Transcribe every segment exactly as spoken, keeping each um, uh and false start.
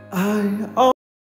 I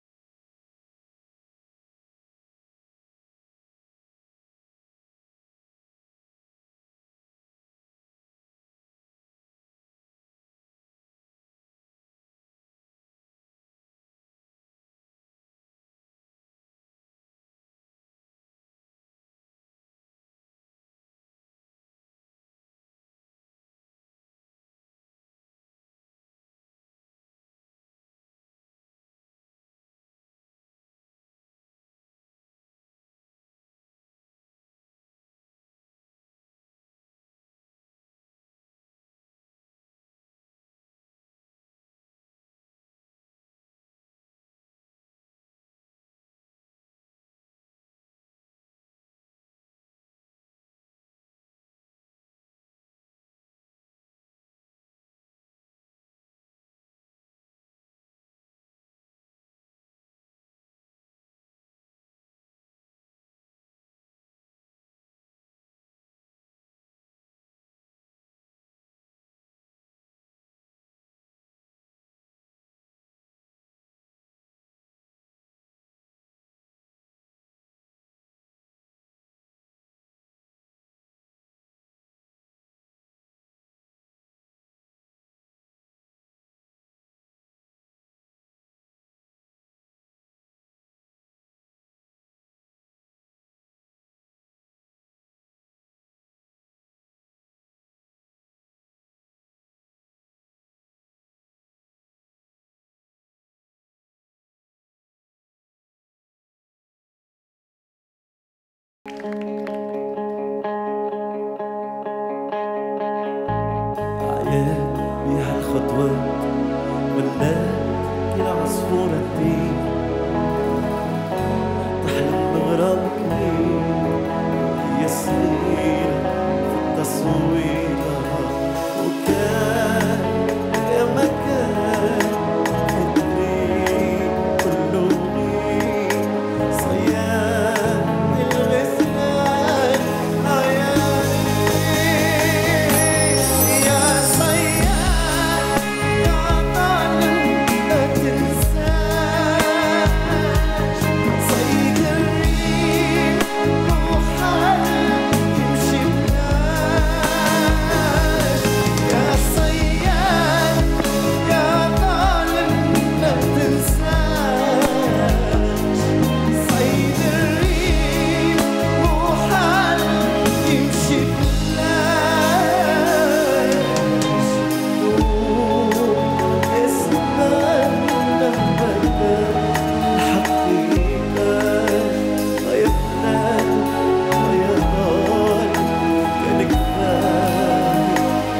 عيال بيها الخطوات ولات العصفورة تطير تحلم بغرامك مين يا سنين في التصويرة وكان يا مكان في الطريق كله غير صياد الغزلان عيالي يا صياد يا ظالم لا تنساش صيد الريح روحك يمشي بلاش يا صياد يا ظالم لا تنساش صيد الريح روحك يمشي بلاش اسمع نبدا الحقيقة يا فلان يا ظالم كان كفاية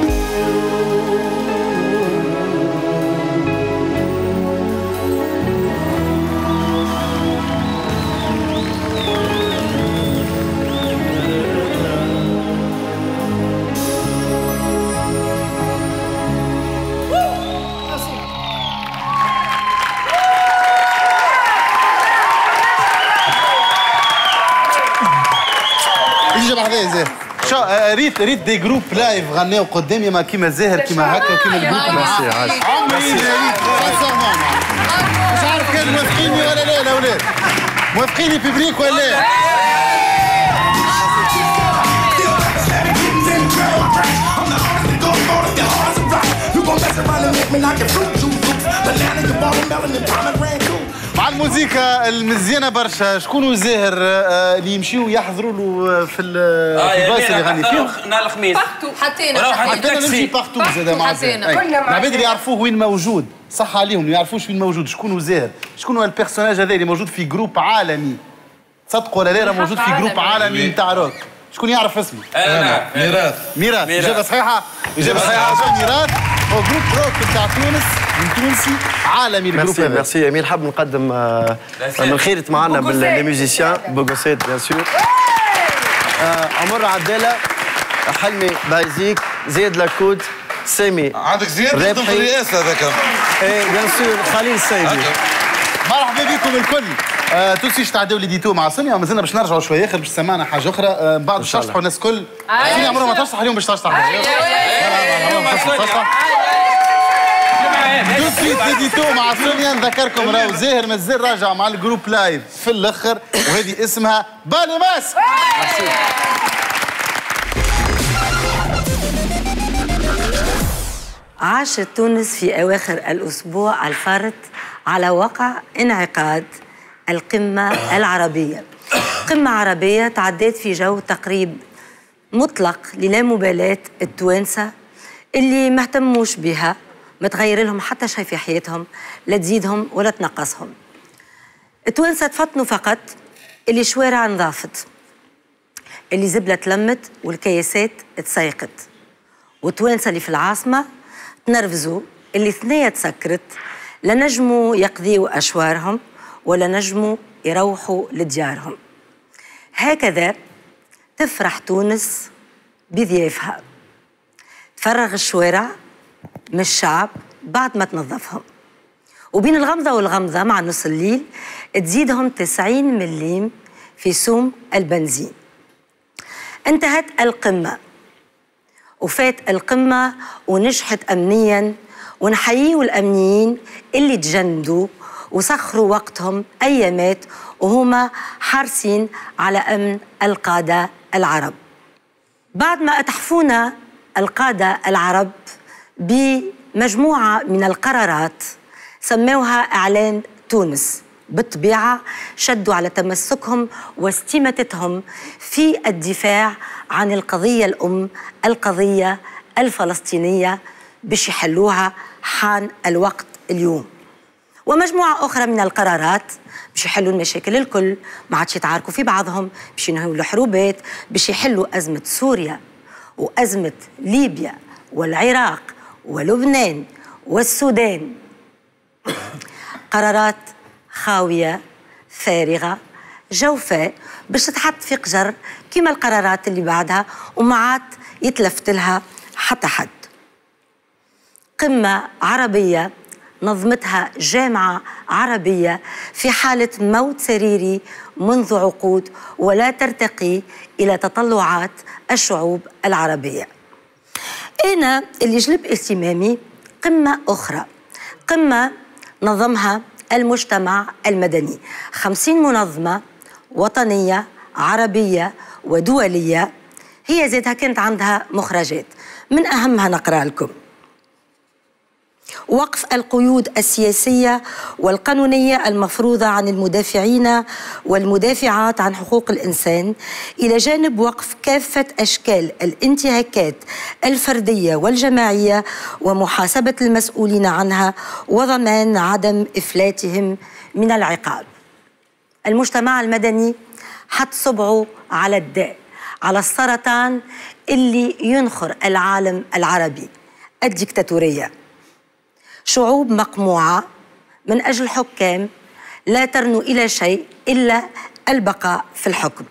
يجي بعدين زاهر شو آه، ريت ريت دي جروب لايف غناو قدامي ما كيما زاهر كيما هكا وكيما الجروب ميرسي عاش. عمري ريت سانسيرمون مش عارف كان موافقيني ولا لا الاولاد موافقيني بيبريك ولا لا مع الموسيقى المزيانه برشا شكون زاهر آه، اللي يمشيو يحضروا له في ال- في البلايص اللي يغني فيهم نهار الخميس حطينا حتى نمشي بارتو زاد مع زاهر العباد اللي يعرفوه وين موجود صح عليهم ما يعرفوش وين موجود شكون زاهر شكون هو البيرسوناج هذا اللي موجود في جروب عالمي تصدقوا ولا لا راه موجود في جروب عالمي نتاع روك شكون يعرف اسمه؟ انا ميراث ميراث إجابة صحيحة إجابة صحيحة ميراث هو جروب روك نتاع تونس من تونسي عالمي الجروب ميرسي هذا ميرسي امين حاب نقدم آه، من خيرت معنا باللي ميوزيسيان بوغوسيت بيان سور عمر عدالة حلمي بايزيك زياد لاكود سامي عندك زياد يخدم في الرئاسه هذاك اي بيان سور خليل السيدي مرحبا بكم الكل آه، توسيش تعداو ليديتو مع سامي مازلنا باش نرجعوا شويه اخر باش سمعنا حاجه اخرى آه، بعد باش تشطحوا الناس الكل سامي عمره ما تشطح اليوم باش تشطح تو سويت ديديتو مع سونيا نذكركم راهو زاهر مازال راجع مع الجروب لايف في الاخر وهذه اسمها بالي ماس. عاشت تونس في أواخر الأسبوع الفارط على وقع انعقاد القمة العربية. قمة عربية تعديت في جو تقريب مطلق للامبالاة التوانسة اللي ما اهتموش بها، ما تغير لهم حتى شيء في حياتهم، لا تزيدهم ولا تنقصهم. التوانسة تفطنوا فقط اللي شوارع نظافت، اللي زبلة تلمت والكياسات تسيقت، والتوانسة اللي في العاصمة تنرفزوا اللي ثنية تسكرت، لا نجموا يقضيوا أشوارهم ولا نجموا يروحوا لديارهم. هكذا تفرح تونس بضيافها، تفرغ الشوارع من الشعب بعد ما تنظفهم، وبين الغمضة والغمضة مع نص الليل تزيدهم تسعين مليم في سوم البنزين. انتهت القمة وفات القمة ونجحت أمنياً، ونحييوا الأمنيين اللي تجندوا وسخروا وقتهم أيامات وهما حارسين على أمن القادة العرب. بعد ما أتحفونا القادة العرب بمجموعة من القرارات سموها إعلان تونس، بالطبيعة شدوا على تمسكهم واستماتتهم في الدفاع عن القضية الأم، القضية الفلسطينية، باش يحلوها حان الوقت اليوم. ومجموعة أخرى من القرارات باش يحلوا المشاكل الكل، ما عادش يتعاركوا في بعضهم، باش ينهوا الحروبات، باش يحلوا أزمة سوريا وأزمة ليبيا والعراق ولبنان والسودان. قرارات خاوية فارغة جوفاء باش تتحط في قجر كما القرارات اللي بعدها وما عاد يتلفت لها حتى حد. قمة عربية نظمتها جامعة عربية في حالة موت سريري منذ عقود ولا ترتقي إلى تطلعات الشعوب العربية. أنا اللي جلب اهتمامي قمة أخرى، قمة نظمها المجتمع المدني، خمسين منظمة وطنية عربية ودولية، هي ذاتها كانت عندها مخرجات، من أهمها نقرأ لكم: وقف القيود السياسية والقانونية المفروضة عن المدافعين والمدافعات عن حقوق الإنسان، إلى جانب وقف كافة أشكال الانتهاكات الفردية والجماعية ومحاسبة المسؤولين عنها وضمان عدم إفلاتهم من العقاب. المجتمع المدني حط صبعه على الداء، على السرطان اللي ينخر العالم العربي، الديكتاتورية. شعوب مقموعة من أجل حكام لا ترنو إلى شيء إلا البقاء في الحكم.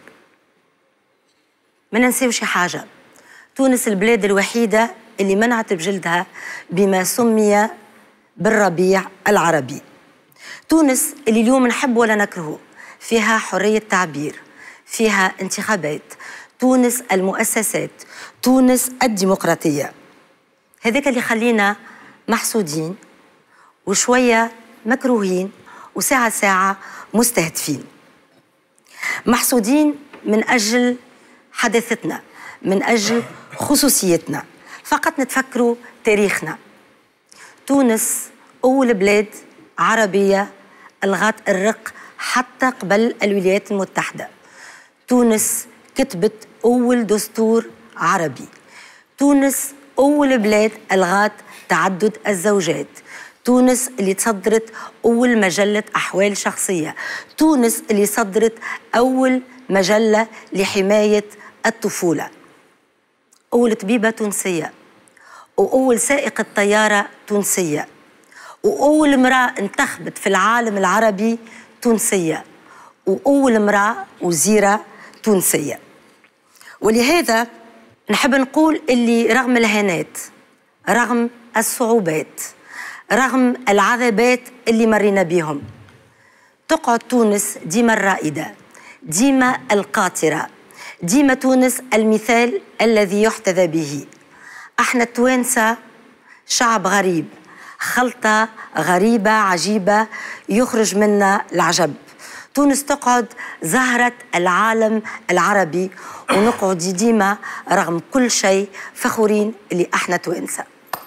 ما ننسيوش حاجة، تونس البلاد الوحيدة اللي منعت بجلدها بما سمي بالربيع العربي. تونس اللي اليوم نحب ولا نكرهه، فيها حرية تعبير، فيها انتخابات، تونس المؤسسات، تونس الديمقراطية. هذاك اللي خلينا محسودين وشوية مكروهين وساعة ساعة مستهدفين. محسودين من أجل حداثتنا، من أجل خصوصيتنا، فقط نتفكروا تاريخنا. تونس أول بلاد عربية ألغت الرق حتى قبل الولايات المتحدة. تونس كتبت أول دستور عربي. تونس أول بلاد ألغت تعدد الزوجات. تونس اللي تصدرت أول مجلة أحوال شخصية. تونس اللي صدرت أول مجلة لحماية الطفولة. أول طبيبة تونسية، وأول سائقة طيارة تونسية، وأول امرأة انتخبت في العالم العربي تونسية، وأول امرأة وزيرة تونسية. ولهذا نحب نقول اللي رغم الهانات، رغم الصعوبات، رغم العذابات اللي مرينا بهم، تقعد تونس ديما الرائدة، ديما القاطرة، ديما تونس المثال الذي يحتذى به. احنا التوانسة شعب غريب، خلطة غريبة عجيبة يخرج منها العجب. تونس تقعد زهرة العالم العربي، ونقعد ديما رغم كل شيء فخورين اللي احنا توانسة.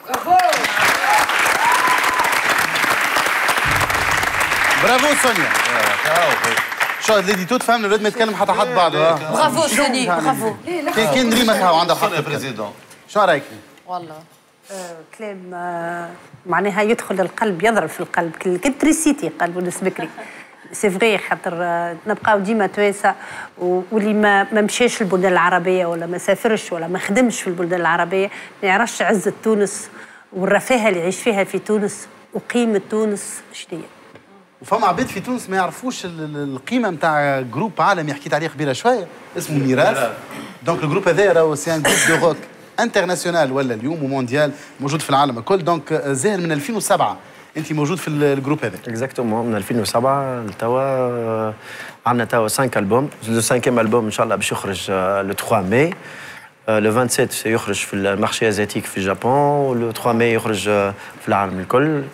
برافو سونيا. شو هاد ليدي توت فهمنا الولاد ما يتكلم حتى حد بعده. برافو سوني برافو. كان كان ريما هاو عندها حق. شو رايك؟ والله كلام معناها يدخل القلب، يضرب في القلب. كنت تريسيتي قلب ونس بكري. سي فغي خاطر نبقاو ديما توانسه، واللي ما ما مشاش البلدان العربيه ولا ما سافرش ولا ما خدمش في البلدان العربيه ما يعرفش عزه تونس والرفاهه اللي يعيش فيها في تونس وقيمه تونس شنو هي. وفما عباد في تونس ما يعرفوش القيمه نتاع جروب عالمي حكيت عليه قبيله شويه اسمه ميراث. دونك الجروب هذا راهو سي ان جروب دو روك انترناسيونال ولا اليوم ومونديال موجود في العالم الكل. دونك زاهر من ألفين وسبعة انت موجود في الجروب هذا. اكزاكتومون من ألفين وسبعة لتوا عندنا توا خمسة البوم. لو خامسيام البوم ان شاء الله باش يخرج لو ثلاثة ماي. لو سبعة وعشرين يخرج في المارشي ازياتيك في اليابان، ولو ثلاثة ماي يخرج في العالم الكل.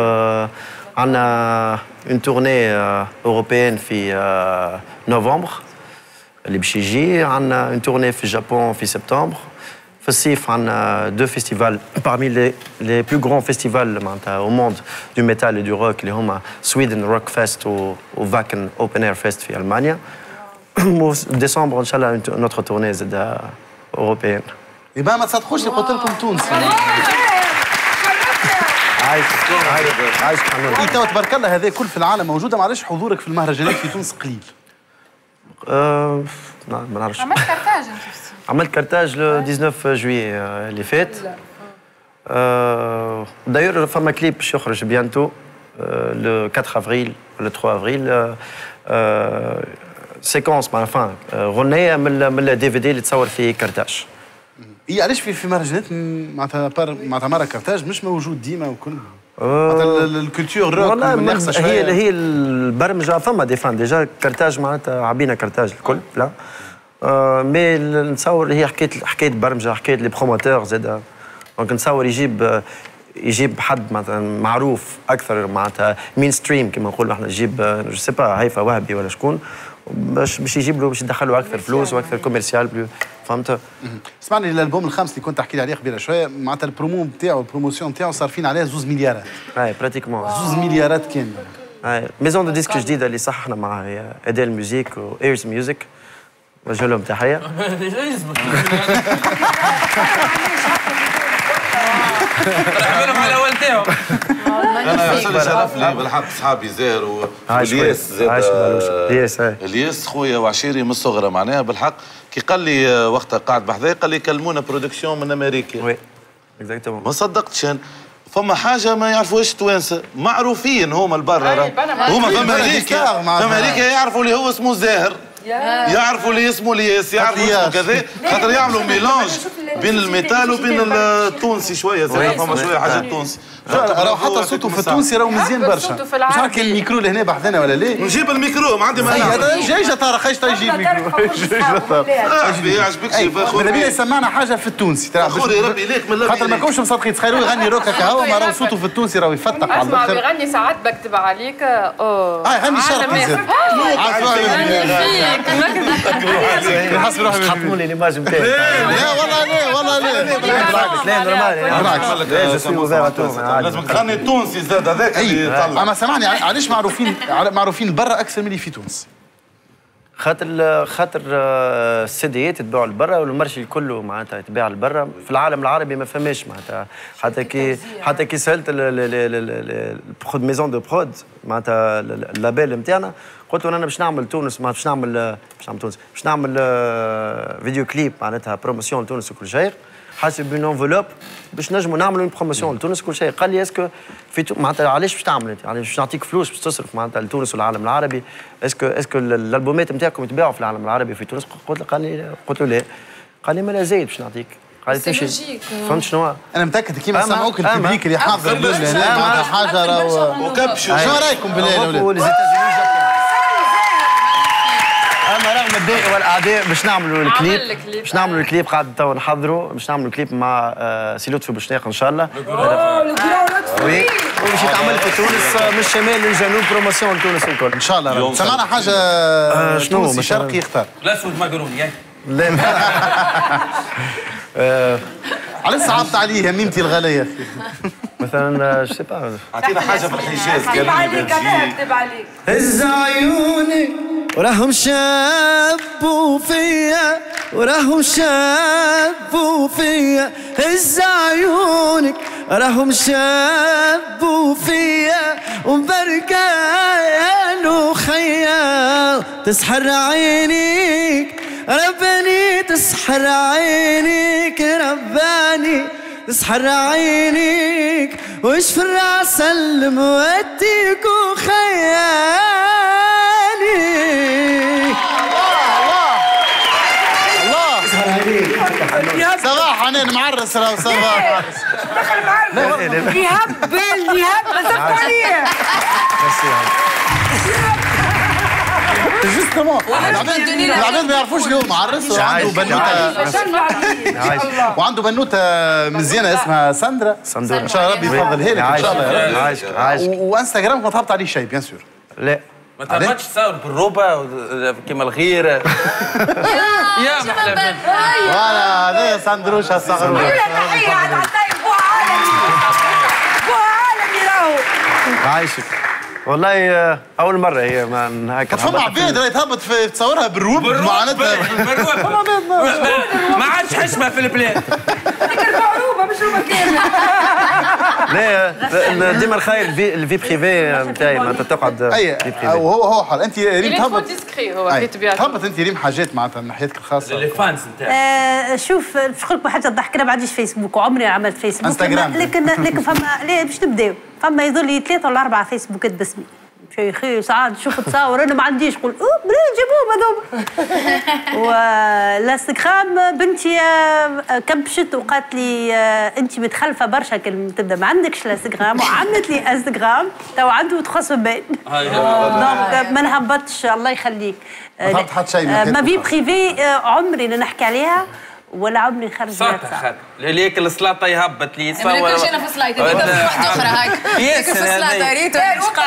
عندنا اون تورني اوروبيان في نوفمبر اللي باش يجي. عندنا اون تورني في اليابان في سبتمبر. في الصيف عندنا دو فيستيفال parmi les les plus grands festivals معناتها au monde du métal et du rock اللي هما سويدن روك فيست و فاكن اوبن اير فيست في المانيا. ديسمبر ان شاء الله نوتر تورني زاد اوروبيان. يبقى ما تصدقوش اللي قلت لكم تونس. عايش عايش عايش قانون. انت تبارك الله هذا كل في العالم موجوده، معلش حضورك في المهرجانات في تونس قليل. أه ما نعرفش. عملت كارتاج انت؟ عملت كارتاج لو تسعطاش جويي اللي فات. أه دايور فما كليب باش يخرج بيانتو لو أربعة افريل ولا ثلاثة افريل. أه سيكونس مع فان غنيه من من الدي في دي اللي تصور فيه كارتاج. اي علاش في في مهرجانات معناتها معناتها مره كارتاج مش موجود ديما وكل معناتها الكولتور روك والله هي هي البرمجه فما دي فان ديجا كارتاج معناتها عبينا كارتاج الكل لا. آه مي نتصور هي حكايه حكايه برمجه حكايه لي بروموتور زاد. دونك نتصور يجيب يجيب حد مثلا معروف اكثر معناتها مين ستريم كما نقولوا احنا، يجيب جو سي با هيفا وهبي ولا شكون باش باش يجيب له باش يدخل له اكثر فلوس واكثر كوميرسيال. فهمت؟ اسمعني الالبوم الخامس اللي كنت تحكي لي عليه قبيله شويه معناتها البرومو نتاعو البروموسيون نتاعو صارفين عليه زوز مليارات. اي براتيكمون زوز مليارات كامله. اي ميزون دو ديسك جديده اللي صححنا معها هي اديل ميوزيك وايرز ميوزيك. وجه لهم تحيه. رحمهم على والديهم. انا شرف لي بالحق صحابي زاهر والياس زاد. الياس الياس خويا وعشيري من الصغرى معناها بالحق كي قال لي وقتها قاعد بحذايا قال لي كلمونا برودكسيون من امريكا. وي اكزاكتومون. ما صدقتش انا. فما حاجه ما يعرفوهاش التوانسه معروفين هما البرا هما في امريكا. في امريكا يعرفوا اللي هو اسمه زاهر، يعرفوا اللي اسمه الياس، يعرفوا اسمه كذا خاطر يعملوا ميلانج بين الميتال وبين التونسي شويه زي فما شويه حاجه تونسي. راهو حتى صوته في التونسي راهو مزيان برشا. مش عارف كان الميكرو لهنا بحذنا ولا ليه؟ نجيب الميكرو ما عندي مانع. هذا جاي جا طارق ايش يجيب الميكرو؟ عجبي يعجبك شي ماذا بينا يسمعنا حاجه في التونسي ترى خوري ربي ليك من خاطر ما كومش مصدقين تخيلوا يغني روك هكا هو ما راهو صوته في التونسي راهو يفتح على اسمع بيغني ساعات بكتب عليك اوه اه يغني شرقي زاد. حسب روحي تحطموا لي ليماج نتاعي. لا والله لا والله لا لا نورمال لازم تغني التونسي زاد هذاك اللي يطلع. اما سامعني علاش معروفين معروفين برا اكثر من اللي في تونس؟ خاطر خاطر السيديات يتباعوا لبرا والمرشي الكل معناتها يتباع لبرا. في العالم العربي ما فماش معناتها حتى كي حتى كي سالت البرود ميزون دو برود معناتها اللابيل نتاعنا قلت له انا باش نعمل تونس ما باش نعمل باش نعمل تونس باش نعمل فيديو كليب معناتها بروموسيون لتونس وكل شيء حاسب اون انفلوب باش نجموا نعملوا بروموسيون لتونس كل شيء. قال لي اسكو في معناتها علاش باش تعمل انت؟ يعني باش نعطيك فلوس باش تصرف معناتها لتونس والعالم العربي. اسكو اسكو الالبومات نتاعكم يتباعوا في العالم العربي في تونس؟ قلت له قال لي قلت له لا. قال لي ما لا زايد باش نعطيك. قال لي تمشي فهمت شنو؟ انا متاكد كيما سمعوك الببليك اللي حاضر هنا معناتها حاجه راهو وكبشوا. شنو رايكم بالله يا ولاد؟ اما رغم الضيق والاعداء باش نعملوا الكليب باش نعملوا الكليب قاعد تو نحضروا باش نعملوا الكليب مع سي لطفي بوشناق ان شاء الله. وي وباش يتعمل في تونس من الشمال للجنوب بروموسيون لتونس الكل ان شاء الله. سمعنا حاجه شنو تونسي شرقي يختار. الاسود مقروني ياك. لا علاش صعبت عليه هميمتي الغاليه يا اخي؟ مثلا جو سي با اعطينا حاجه في الحجاز. اكتب عليك انا اكتب عليك. هز عيونك وراهم شابوا فيا وراهم شابوا فيا هز عيونك راهم شابوا فيا ومبركة يا نخيا تسحر عينيك رباني تسحر عينيك رباني تسحر عينيك وش في العسل موديك وخيالي. صباح حنان معرس راهو صباح. دخل معرس يهبل يهبل صف عليه. جوستومون العباد ما يعرفوش اللي هو معرس وعنده بنوته وعنده بنوته مزيانه اسمها ساندرا. ساندرا ان شاء الله ربي يفضلها لك ان شاء الله. عايشك عايشك. وانستغرامك ما تهبط عليه شيء بيان سور. لا ما تعملش تصور بالروبه كيما الغيره. يا محلى. فوالا هذا ساندروش الصغروش. تحيه على الطيب بو عالمي بو عالمي راهو. عايشك والله اول مره هي ما هكا. فما عباد راهي تهبط في تصورها بالروب معناتها ما عادش حشمه في البلاد. هذيك المعروبه مش روبه كامله. لا ديما الخير الفي بريفي نتاعي معناتها تقعد. اي وهو هو حال انت ريم تهبط ديسكري هو في طبيعته. تهبط انت ريم حاجات معناتها من ناحيتك الخاصه. لي فانس نتاعك. آه شوف باش نقول لكم حاجه تضحك. انا ما عنديش فيسبوك وعمري عملت فيسبوك. انستغرام. لكن لكن فما لا باش نبداو فما يظل لي ثلاثه ولا اربعه فيسبوكات باسمي. شيخي ساعات نشوف تصاور انا ما عنديش نقول اوه منين جابوهم هذوما. والانستغرام بنتي كبشت وقالت لي انت متخلفه برشا كل تبدا ما عندكش الانستغرام وعملت لي انستغرام تو عنده تخص بين. دونك ما نهبطش الله يخليك. ما تهبط حتى شيء. ما في بريفي عمري نحكي عليها ولا عمري نخرج سلطه اللي ياكل السلطه يهبط لي يصور. ما ناكلش انا في سلايط هذيك واحده اخرى هاك. ياسر في السلاطه ريتو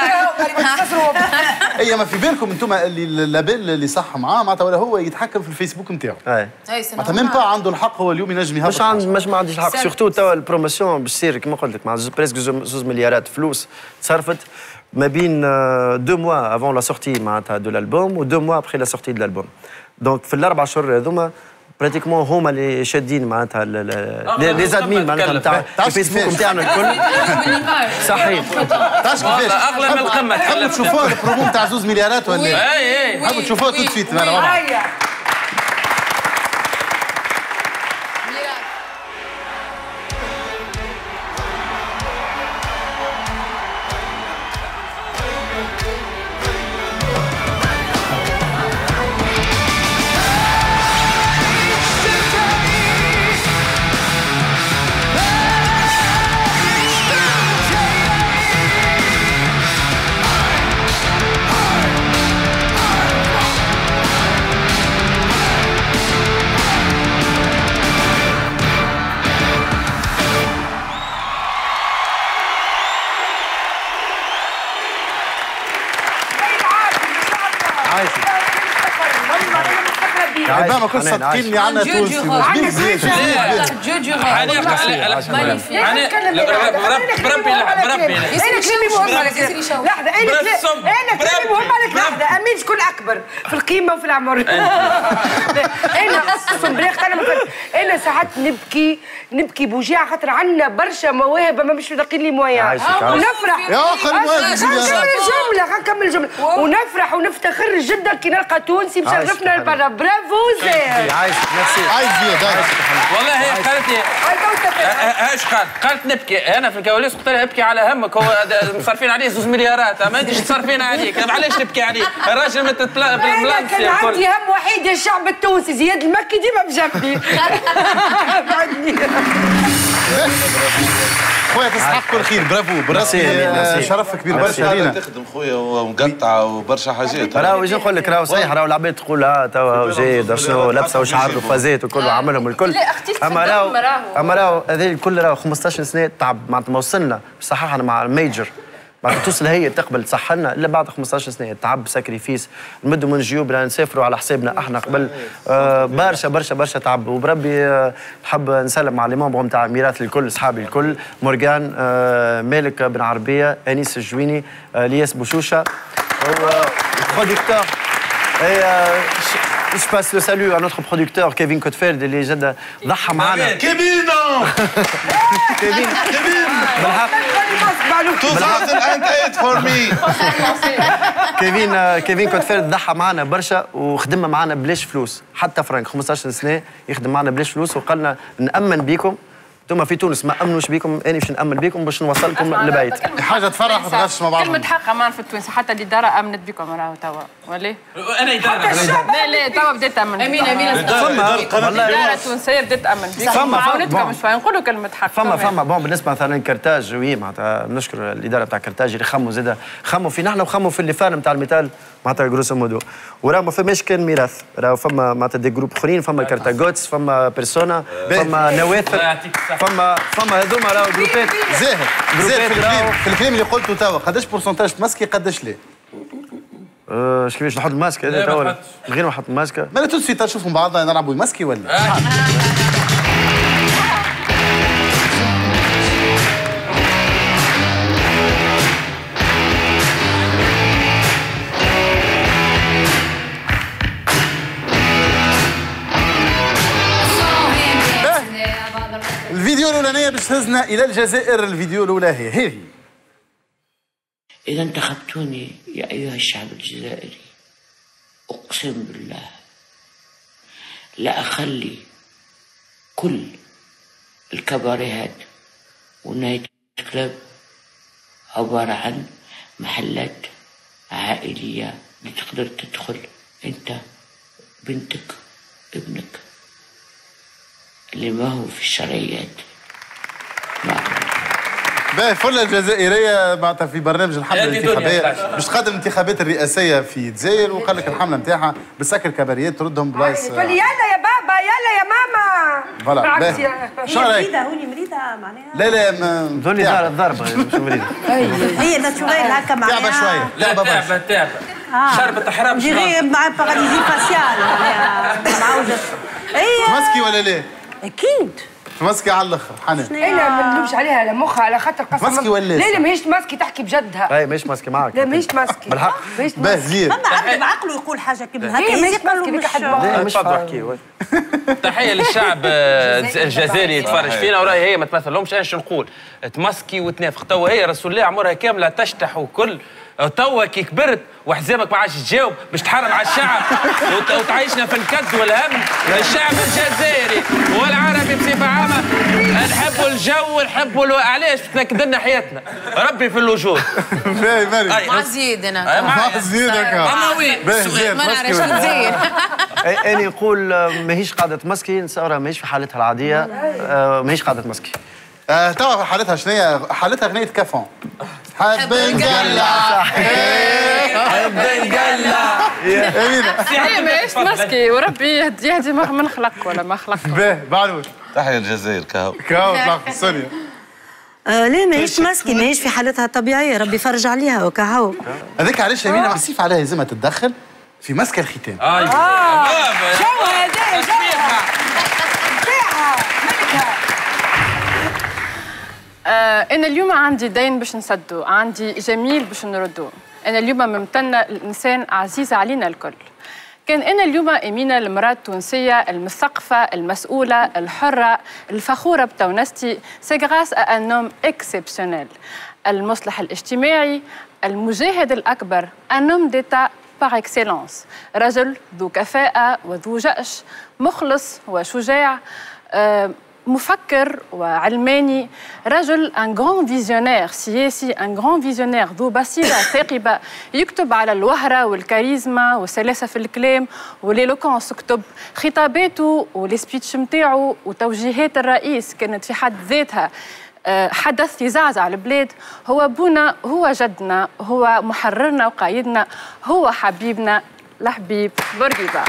اي ما في بالكم انتم اللي اللابيل اللي صح معاه معناتها ولا هو يتحكم في الفيسبوك نتاعو. معناتها ميم با عنده الحق هو اليوم ينجم يهبط. مش عند مش ما عنديش الحق سورتو توا البروموسيون باش تصير كما قلت لك مع بريسك زوز مليارات فلوس تصرفت ما بين دو موا افون لا سورتي معناتها دو الالبوم و دو موا ابخي لا سورتي دو الالبوم. دونك في الاربع شهور هذوما براتيكمون هما اللي شادين معناتها لي زادمين معناتها نتاع الفيسبوك نتاعنا الكل. صحيح. تعرفش كيفاش اغلى من القمه. تحبوا تشوفوها البرومو نتاع زوز مليارات ولا؟ اي اي تحبوا تشوفوها تو سويت. ما كنت صدقيني عنا تونسي عندك جوجو بربي بربي انا كلامي مهم على لحظه انا كلامي مهم على لحظه امين شكون اكبر في القيمه وفي العمر. انا اقسم بالله انا انا ساعات نبكي نبكي بوجيعه خاطر عندنا برشا مواهب ما مش لاقين لي مويا ونفرح. يا اخي نكمل الجمله نكمل الجمله ونفرح ونفتخر جدا كي نلقى تونسي مشرفنا لبرا. برافو زين. عايش ميرسي. عايز زياد والله هي قالت لي ايش قالت؟ قالت نبكي انا في الكواليس قلت لها ابكي على همك هو مصرفين عليه زوز مليارات ما ادريش تصرفين عليك علاش تبكي عليه؟ الراجل متطلع بالبلانس. كان عندي هم وحيد يا الشعب التونسي زياد المكي ديما بجنبي. خويا تستحق كل خير، برافو بالرسمي، شرف كبير برشا لينا. تخدم خويا ومقطعه وبرشا حاجات. راهو يجي نقول لك راهو صحيح، راهو العباد تقول ها توا جاي شنو لابسه وشعر وفازات وكل عملهم الكل. اما راهو اما راهو هذا الكل راهو خمسطاش سنه تعب معناتها ما وصلنا بصح احنا مع الميجر بعد توصل هي تقبل تصح لنا الا بعد خمسطاش سنه تعب ساكريفيس نمدوا من جيوبنا نسافروا على حسابنا احنا قبل آه برشا برشا برشا تعب وبربي آه نحب نسلم على المومبر نتاع ميراث الكل اصحابي الكل مورغان آه مالك بن عربيه انيس الجويني آه الياس بوشوشه برودكتور Je passe le salut à notre producteur Kevin Cotfeld اللي جد ضحى معنا. كيفين كيفين كيفين بالحق كيفين كيفين كوتفيلد ضحى معنا برشا وخدم معنا بلاش فلوس حتى فرانك خمسطاش سنه يخدم معنا بلاش فلوس وقال لنا نامن بيكم انتم في تونس ما امنوش بيكم انا باش نامن بكم باش نوصلكم لبيت. حاجه تفرح وتغش مع بعض. كلمه حق امان في التوانسه حتى الاداره امنت بكم راهو توا ولا انا اداره لا لا توا بدات تامن امين امين فما الاداره التونسيه بدات تامن بكم معاونتكم شويه نقولوا كلمه حق. فما فما بون بالنسبه مثلا كرتاج وي معناتها نشكر الاداره تاع كرتاج اللي خموا زاده خموا في نحن وخموا في اللي فان نتاع الميتال معناتها جروسو مودو وراه ما فماش كان ميراث راهو فما معناتها دي جروب اخرين فما كارتاغوتس فما بيرسونا فما نواثر فما فما هذوما راهو جروبات زاهر زاهر في الكلام في الكلام اللي قلته توا قداش بورسنتاج تمسكي قداش لا؟ اش كيفاش نحط الماسك هذا توا من غير ما نحط الماسك ما تو سويت نشوفوا بعضنا نلعبوا ماسكي ولا؟ الفيديو الاولانيه باش تهزنا الى الجزائر. الفيديو الاولى هي هي اذا انتخبتوني يا ايها الشعب الجزائري اقسم بالله لا اخلي كل الكباريهات ونايت كلاب عباره عن محلات عائليه اللي تقدر تدخل انت بنتك ابنك اللي ما هو في الشرعيات ما باهي فله الجزائريه معناتها في برنامج الحمله الانتخابيه باش تقدم الانتخابات الرئاسيه في الجزائر وقال لك الحمله نتاعها بسكر كباريات تردهم بلايص. يلا يا بابا يلا يا ماما. فوالا باهي شو رايك؟ مريضه هوني مريضه معناها لا لا ذولي دار الضربه مش مريضه هي ناتشوريل هكا معناها تعبه شويه لعبه تعبه تعبه شربت حرام جيري مع باراليزي فاسيال معناها معوجه اي ماسكي ولا لا؟ اكيد ماسكي على الاخر حنان. انا ما نلومش عليها على مخها على خاطر قسما ماسكي ولا لا لا ماهيش ماسكي تحكي بجدها. اي ماهيش ماسكي معك. لا ماهيش ماسكي بالحق ماهيش باهي زين. اما عبد بعقله يقول حاجه كيما هكا ماهيش ماسكي بك حد لا مش فاضي احكي. تحيه للشعب الجزائري يتفرج فينا وراهي هي ما تمثلهمش. انا شو نقول تمسكي وتنافق توا هي رسول الله عمرها كامله تشتح وكل توا كي كبرت وحزامك ما عادش تجاوب باش تحرم على الشعب وتعيشنا في الكد والهم. الشعب الجزائري والعربي بصفه عامه نحبوا الجو نحبوا الو... علاش تنكد لنا حياتنا ربي في الوجود. باهي باهي مع زيد انا مع زيد هكا اما وين ما نعرفش نزيد. انا نقول ماهيش قاعده تمسكي نساورها ماهيش في حالتها العاديه ماهيش قاعده تمسكي. آه توا حالتها شنو حالتها غنية كافون. حب نقلع حب نقلع هي ماهيش تمسكي وربي يهدي ما نخلق ولا ما خلق. باهي بعلوش تحية الجزائر كهو كهو طلع سوريا. آه لا ماهيش ماسكي ماهيش في حالتها الطبيعيه ربي يفرج عليها وكهو. هذاك علاش يمينة بالسيف عليها لازمها تتدخل في مسك الختام. اه شو هذا شو آه أنا اليوم عندي دين باش نسدو، عندي جميل باش نردو، أنا اليوم ممتنة الإنسان عزيز علينا الكل. كان أنا اليوم أمينة المرأة التونسية المثقفة المسؤولة الحرة الفخورة بتونستي سي غراس أ ان نوم اكسبسيونيل المصلح الاجتماعي المجاهد الأكبر ان نوم ديتا باغ اكسيلونس رجل ذو كفاءة وذو جأش مخلص وشجاع. آه مفكر وعلماني، رجل ان غران فيزيونير سياسي، ان غران فيزيونير ذو بصيره ثاقبه، يكتب على الوهره والكاريزما والسلاسه في الكلام والإلوكونس. كتب خطاباته والسبيتش نتاعو وتوجيهات الرئيس كانت في حد ذاتها حدث يزعزع البلاد. هو بونا، هو جدنا، هو محررنا وقايدنا، هو حبيبنا الحبيب بورقيبه.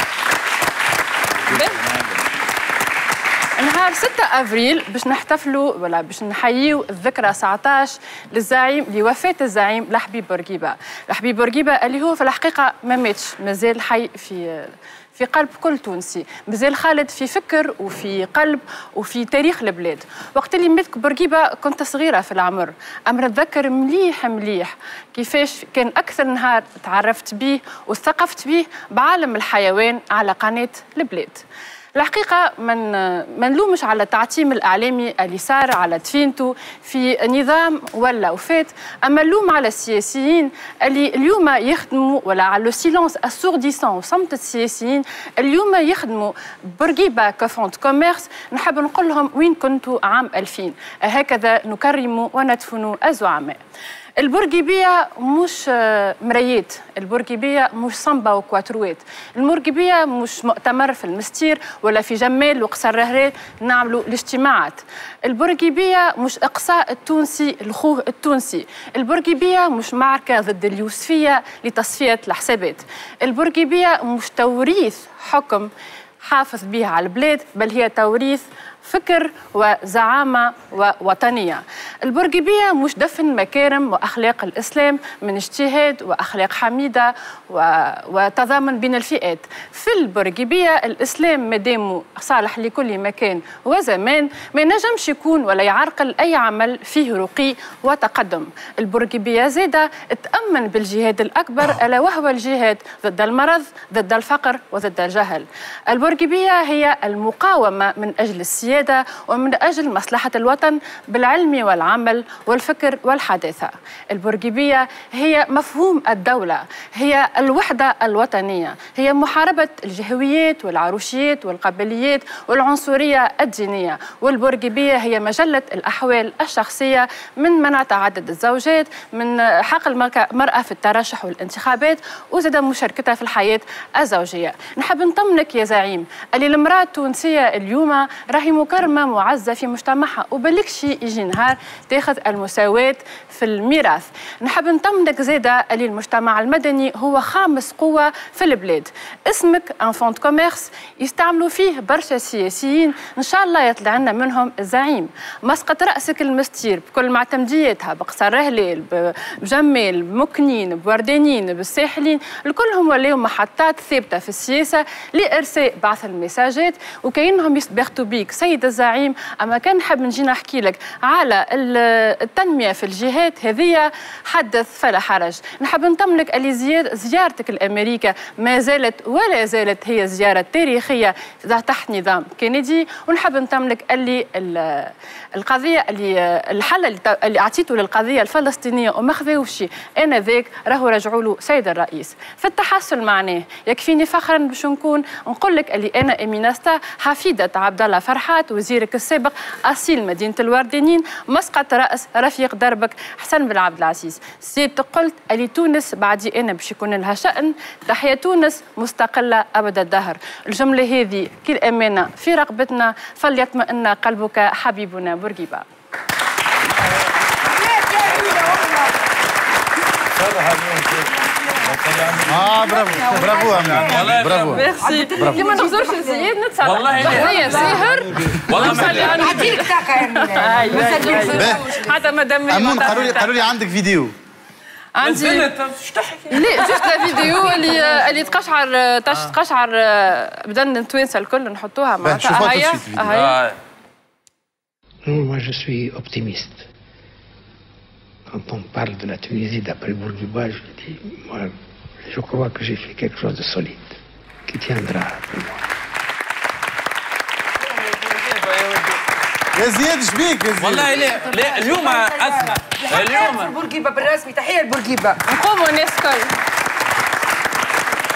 نهار ستة أفريل باش نحتفلوا ولا باش نحييوا الذكرى تسعة عشر للزعيم لوفاة الزعيم الحبيب بورقيبه. الحبيب بورقيبه اللي هو في الحقيقة ما ماتش، مازال حي في في قلب كل تونسي، مازال خالد في فكر وفي قلب وفي تاريخ البلاد. وقت اللي مات بورقيبه كنت صغيرة في العمر، أما نتذكر مليح مليح كيفاش كان أكثر نهار تعرفت به وثقفت به بعالم الحيوان على قناة البلاد. الحقيقة من ما نلومش على التعتيم الإعلامي اللي صار على دفينته في نظام ولا وفات، أما نلوم على السياسيين اللي اليوم يخدموا، ولا على لو سيلونس اسورديسون وصمت السياسيين اليوم يخدموا بورقيبه كفونت كوميرس. نحب نقول لهم وين كنتوا عام ألفين؟ هكذا نكرم وندفن الزعماء. البورقيبية مش مرايات، البورقيبية مش صنبة وكواتروات، البورقيبية مش مؤتمر في المستير ولا في جمال وقصر رهران نعملوا الاجتماعات. البورقيبية مش إقصاء التونسي الخوه التونسي، البورقيبية مش معركة ضد اليوسفية لتصفية الحسابات، البورقيبية مش توريث حكم حافظ به على البلاد، بل هي توريث فكر وزعامة ووطنية. البورقيبية مش دفن مكارم وأخلاق الإسلام من اجتهاد وأخلاق حميدة وتضامن بين الفئات. في البورقيبية الإسلام مادامه صالح لكل مكان وزمان ما ينجمش يكون ولا يعرقل أي عمل فيه رقي وتقدم. البورقيبية زادة تأمن بالجهاد الأكبر ألا وهو الجهاد ضد المرض، ضد الفقر وضد الجهل. البورقيبية هي المقاومة من أجل السيادة ومن أجل مصلحة الوطن بالعلم والعمل والفكر والحداثة. البورقيبية هي مفهوم الدولة، هي الوحدة الوطنية، هي محاربة الجهويات والعروشيات والقبليات والعنصرية الدينية. والبورقيبية هي مجلة الأحوال الشخصية، من منع تعدد الزوجات، من حق المرأة في الترشح والانتخابات، وزاد مشاركتها في الحياة الزوجية. نحب نطمنك يا زعيم اللي المرأة التونسية اليوم راهي مكرمة معزة في مجتمعها، وبالكش يجي نهار تاخذ المساواة في الميراث. نحب نطمنك زادة اللي المجتمع المدني هو خامس قوة في البلاد. اسمك ان فونت كوميرس يستعملوا فيه برشا سياسيين، ان شاء الله يطلع لنا منهم الزعيم. مسقط رأسك المستير بكل معتمدياتها، بقصر رهلال، بجمال، بمكنين، بوردانين، بالساحلين، الكلهم ولاو محطات ثابتة في السياسة لإرساء بعث المساجات، وكأنهم يستبختوا بيك سيد الزعيم. أما كان نحب نجي نحكي لك على التنمية في الجهات هذه حدث فلا حرج. نحب نطمنك اللي زيارتك لأمريكا ما زالت ولا زالت هي زيارة تاريخية تحت نظام كينيدي. ونحب نطمنك اللي القضية اللي الحل اللي أعطيته للقضية الفلسطينية وما خذاوش أنا ذاك راهو رجعوا له سيد الرئيس. في التحسن معناه يكفيني فخرا باش نكون نقول لك اللي أنا إميناستا حفيدة عبد الله فرحات وزيرك السابق أصيل مدينة الوردانيين، مسقط رأس رفيق دربك حسن بن عبد العزيز. سيد قلت اللي تونس بعدي أنا باش يكون لها شأن، تحيا تونس مستقلة أبد الدهر. الجملة هذه كل أمانة في رقبتنا، فليطمئن قلبك حبيبنا بورقيبه. اه برافو برافو والله برافو ميرسي. كيما نغزرش الزياد نتصرف والله هي ساهر والله ما نعطيك طاقه يا حتى مدام امون. قالوا لي قالوا لي عندك فيديو. عندي لا جوست لا فيديو اللي اللي تقشعر تقشعر بدنا التوانسه الكل نحطوها معناتها هيا هيا. Moi, je suis optimiste. Quand on parle de la Tunisie d'après Bourguiba, je dis, moi, je crois que j'ai fait quelque chose de solide, qui tiendra pour moi. يا زياد ايش بيك يا زياد؟ والله لا لا اليوم اسمع اليوم بورقيبه بالرسمي، تحيه لبورقيبه. نقوموا الناس الكل.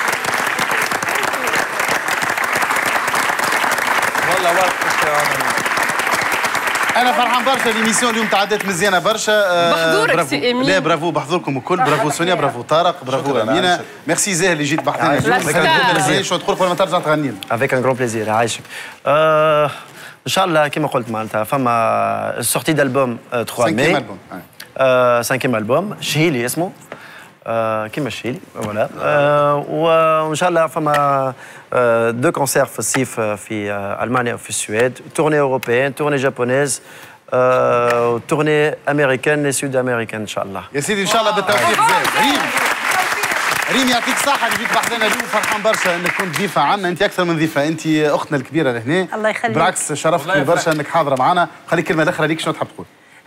والله وقت انا فرحان برشا ليميسيون اليوم تعدت مزيانه برشا. بحضورك سي امين. لا برافو بحضوركم الكل، برافو سونيا، برافو طارق، برافو امينه. ميرسي زاهر اللي جيت بحثنا اليوم. شو تقول قبل ما ترجع تغني لنا؟ افيك ان غران بليزير. عايشك. ان شاء الله كما قلت معناتها فما سورتي دالبوم ثلاثة ماي. سانكيم البوم شهيلي اسمه كيما الشهيلي فوالا. وان شاء الله فما دو كونسير في الصيف في المانيا وفي السويد، تورني اوروبيان، تورني جابونيز، وتورني امريكان سود امريكان ان شاء الله. يا سيدي ان شاء الله بالتوفيق. زين ريم، ريم يعطيك الصحة اللي جيت بحثنا اليوم، فرحان برشا انك كنت ضيفة عنا، انت اكثر من ضيفة، انت اختنا الكبيرة لهنا. الله يخليك. بالعكس شرفتني برشا انك حاضرة معنا. خليك كلمة الاخرى ليك شنو تحب تقول؟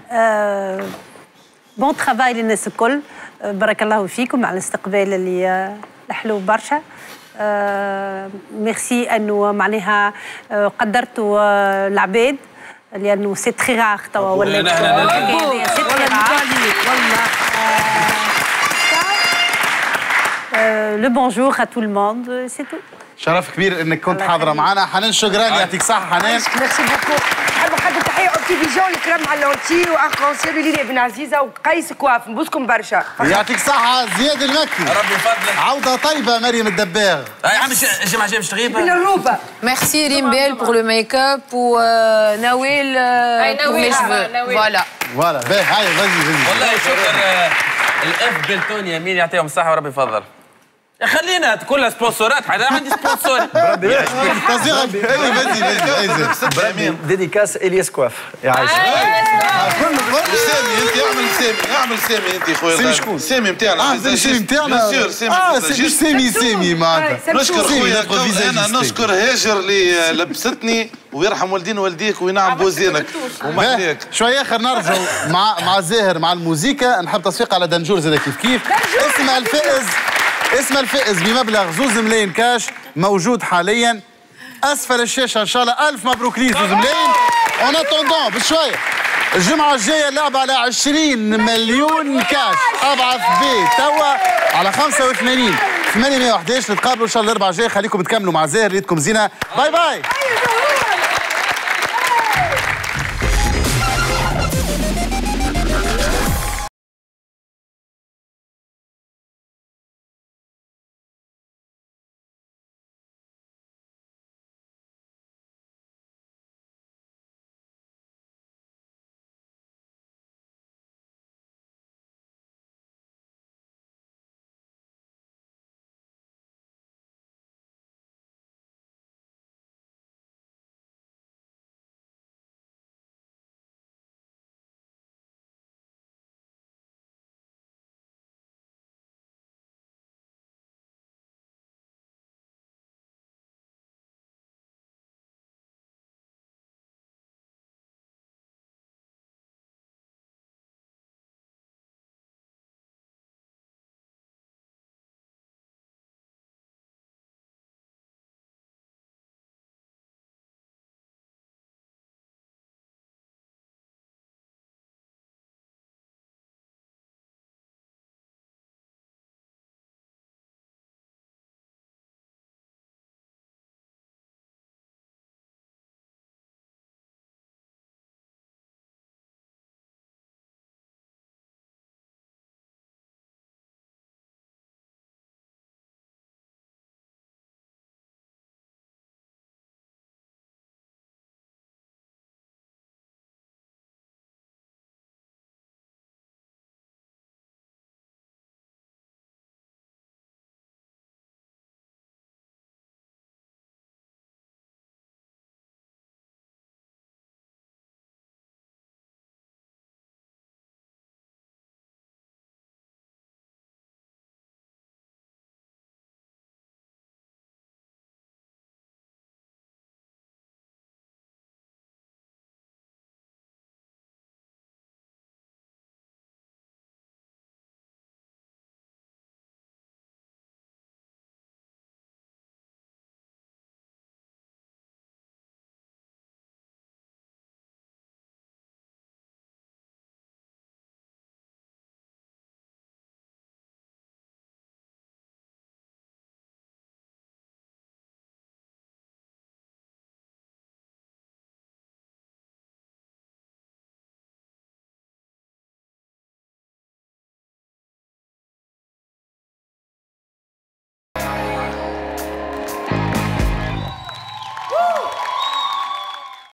بون ترافاي للناس الكل، بارك الله فيكم على الاستقبال اللي الحلو برشا. ميرسي انه معناها قدرتوا العباد لانه سي تري راغ توا ولا سي تري راغ والله. لو بونجور ا تو الموند سي تو. شرف كبير انك كنت حاضرة معنا. حنان شكرا، يعطيك الصحة حنان. ميرسي بوكو. نحب نقدم تحية اوتيفيجون الكرام على لونتي واركونسيل وليليا بن عزيزة وقيس كواف، نبوسكم برشا. يعطيك الصحة زياد المكي. ربي يفضلك. عودة طيبة مريم الدباغ. اي عم جي ما جابش تغيب. من الروبة. Merci Rimbel pour le make-up ou euh, Nawel euh, pour les cheveux. Voilà. Voilà. باهي هاي غزي غزي. والله شكر الاف بلتون يمين يعطيهم الصحة وربي يفضل. خلينا كلها سبونسورات، حدا عندي سبونسور. بربي تصديق بربي ديديكاس الياس كواف. يعيش. كل سامي انت اعمل سامي، اعمل سامي انت خويا. سامي شكون؟ سامي نتاعنا. اه سامي نتاعنا. بيان سامي. اه مش سامي سامي معناتها. نشكر خويا انا نشكر هاجر اللي لبستني ويرحم والدين والديك وينعم بوزينك ومحليك. شويه اخر نرجعوا مع مع زاهر مع الموسيقى. نحب تصفيق على دنجور زاد كيف كيف. اسم الفائز اسم الفائز بمبلغ زوز ملايين كاش موجود حاليا اسفل الشاشه. ان شاء الله الف مبروك ليه زوز ملايين. اون اتوندون بشويه الجمعه الجايه اللعبه على عشرين مليون كاش. ابعث بي توا على خمسة وثمانين ثمانمائة وأحد عشر. نتقابلوا ان شاء الله الاربعاء الجاي. خليكم تكملوا مع زاهر، ليتكم زينه. باي باي.